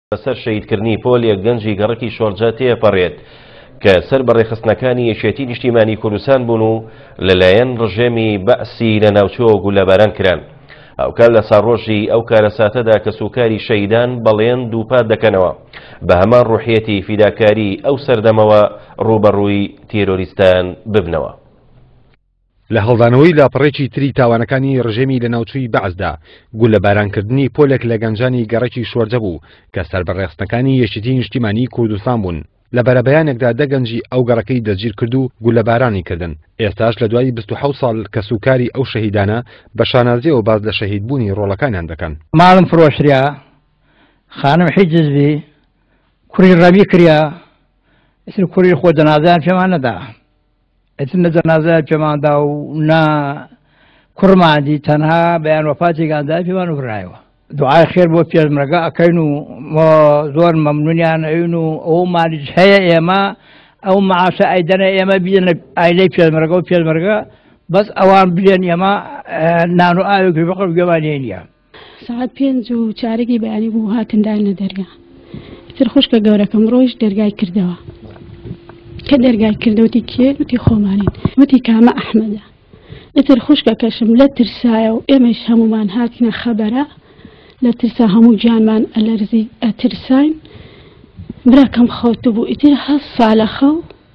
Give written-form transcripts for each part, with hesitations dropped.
سەر شەهیدکردنی پۆلێک گەنجی گەڕەکی شۆرجە تێپەڕێت کە سەر بەڕێخستنەکانی یەکێتی نیشتیمانی کوردستان بوون و لەلایەن ڕژێمی بەعسی لە ناوچەوە گولەباران کران. ئەوکار لە ساڕۆژی ئەو کارەساتەدا کە سوکاری شەهیدان بەڵێن دووپات دەکەنەوە بە هەمان ڕوحیەتی فیداکاری ئەو سەردەمەوە ڕوبەڕووی تێرۆریستان ببنەوە. لە هەڵدانەوەی لاپەڕێکی تری تاوانەکانی ڕژێمی لە ناوچووی بەعزدا گولەبارانکردنی پۆلێک لە گەنجانی گەڕەکی شۆرجە بوو کە سەربەڕێخستنەکانی یەکێتی نیشتیمانی کوردستان بوون. لە بەرەبەیانێکدا دەگەنجی ئەو گەڕەکەی دەگیر کرد و گولەبارانی کردن. ئێستاش لە دوای 27 ساڵ کە سوکاری ئەو شەهیدانە بە شانازیەوە باز لە شەهیدبوونی ڕۆڵەکانیان دەکەن. ماڵم فرۆشریا، خانم حیجزبی، کوڕی ڕەبی کریا، ئیتر کوڕی خۆ جەنازەیان پێمان نەدا. ئیتر نە جەنازەیان پێماندا و نا کوڕماندی تەنها بەیان وەفاتی گاندای پێمان وڕایەوە. دوعای خێر بۆ پێشمەرگە ئەکەین و زۆر مەمنونیان ئەوین و ئەو مالیش هەیە ئێمە ئەو معاشە ئەیدەنە ئێمە بێنە ئایلەی پێشمەرگە و پێشمەرگە بەس ئەوان بێن ئێمە نان و ئاوێکی بەقڕ گوێمانیە نییە. ساعت 5 و چارەکی بەیانی بوو هاتندان لە دەرگا. ئیتر خوشکە گەورەکەم ڕۆیش دەرگای کردەوە. کە دەرگای کردەوەتی کێ وتی خۆمانین وتی کامە ئەحمەدە. ئیتر خوشکەکەشم لە ترسایە و ئێمەش هەمومان هاتینە خەبەرە لە ترسا هەموو جانمان ئەلەرزی ئەترساین. براکەم خەوت بوو ئیتر 7 ساڵە خەو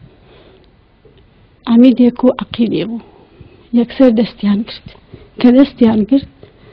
ئەمیدێک و عەقیلێ بوو. یەکسەر دەستیان کرد کە دەستیان کرد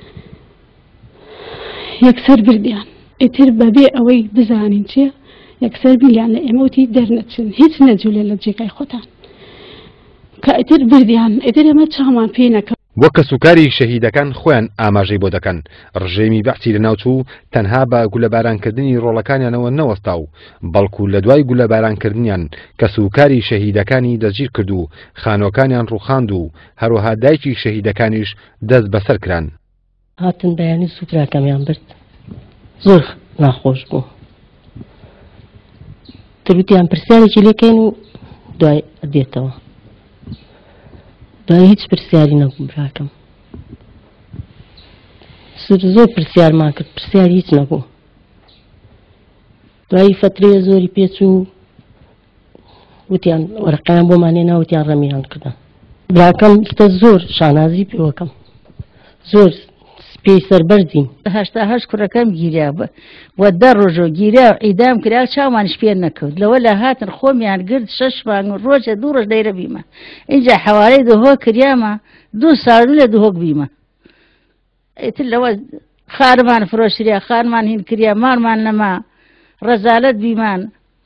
یەکسەر بردیان. ئیتر بەبێ ئەوەی بزانین چێ یەکسەر بیلیان لە ئێمەوتی دەرنەچن هیچ نەجوولێ لە جێگای خۆتان کە ئیتر بردیان. ئیتر ئێمە چامان پێ نەکەوت. وەکە سوکاری شەهیدەکان خۆیان ئاماژەی بۆ دەکەن. ڕژێمی بەعسی لە ناوچوو تەنها بە گولەبارانکردنی ڕۆڵەکانیانەوە نەوەستا و بەڵکو لە دوای گولەبارانکردنیان کە سوکاری شەهیدەکانی دەگیر کرد و خانۆکانیان ڕووخاند و هەروەها دایکی شەهیدەکانیش دەست بەسەر کران. هاتن بەیانی سوکراکەمیان برد زۆر ناخۆش بوو. تروتیان پرسیارێکی لێکەین و دوای دێتەوە. دوای هیچ پرسیاری نەبوو براکەم. زۆر پرسیارمان کرد پرسیاری هیچ نەبوو. دوای فترەیە زۆری پێچوو وتیان وەرەقەیان بۆمان هێنا وتیان ڕەمیان کردن. براکەم شتە زۆر شانازی پێوەکەم زۆر پێی سەربەرزیم. 88 کوڕەکەم گیریا بە 10 ڕۆژۆ گیریا و عیدام کرا چاوانش پێ نەکەوت. لەوە لە هاتن خۆمیان گرت 6 مانگ و ڕۆژە 2 ڕۆژ دەیرە بیمە. اینجا حەوالەی دهۆ کریامە 2 ساڵ لە دهۆک بیمە. ئیتر لەوە خارمان فرۆشریا خارمان هین کریا مارمان نەما ڕەزالەت بیمان.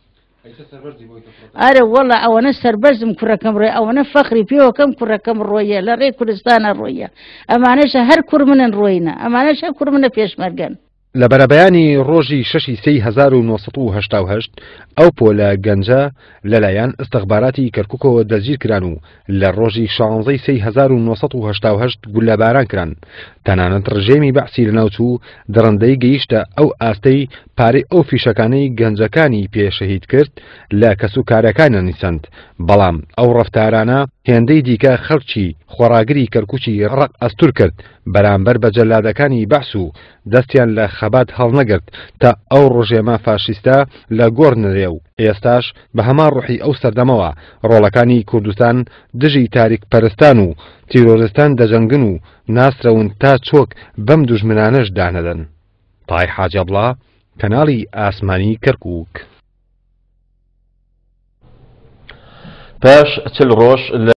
ئارە وەڵا ئەوەنە سەربەرزم کوڕەکەم ڕۆی ئەوەنە فەخری پێوەکەم کوڕەکەم ڕۆیە لە ڕێی کوردستانە ڕۆیە. ئەمانەشە هەر کوڕ منن ڕۆینە ئەمانەشە کوڕ منە پێشمەرگەن. لە بەرەبەیانی ڕۆژی 6 سی 1970 ئەو پۆلە گەنجە لەلایەن ئستەخباراتی کەرکووکەوە دەگیر کران و لە ڕۆژی 16 سی 1970 گولەباران کران. تەنانەت ڕژێمی بەعسی لە ناوچوو دڕندەی گەیشتە ئەو ئاستەی پارەی ئەو فیشەکانەی گەنجەکانی پێشەهید کرد لە کەسوکارەکانە نیسەند. بەڵام ئەو ڕەفتارانە هێندەی دیکە خەڵکی خۆڕاگری کەرکووکی ڕق ئەستور کرد بەرامبەر بە جەلادەکانی بەعس و دەستیان لە خەبات هەڵنەگرت تا ئەو ڕۆژێمە فاشیستە لە گۆڕ نەرێ و ئێستاش بە هەمان ڕوحی ئەو سەردەمەوە ڕۆڵەکانی کوردستان دژی تاریک پەرستان و تیرۆریستان دەجەنگن و ناسرەون تا چۆک بەم دوژمنانەش دانەدەن. تای حاجەبڵا کەناڵی ئاسمانی کەرکووک. پاش 40 ڕۆژ